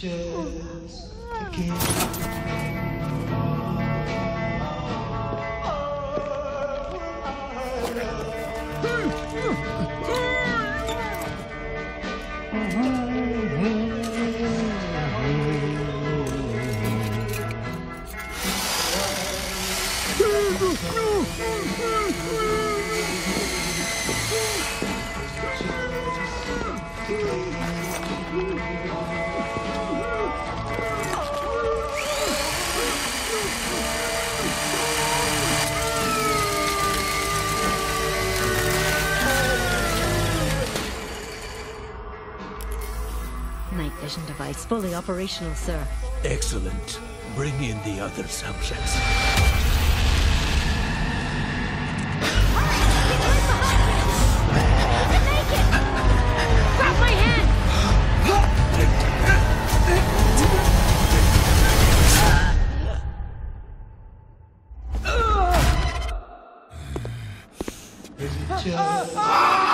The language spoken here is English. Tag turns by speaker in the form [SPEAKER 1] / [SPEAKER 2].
[SPEAKER 1] just again.
[SPEAKER 2] Night vision device fully operational, sir.
[SPEAKER 3] Excellent. Bring in the other subjects.
[SPEAKER 2] Grab my hand!
[SPEAKER 1] Is it just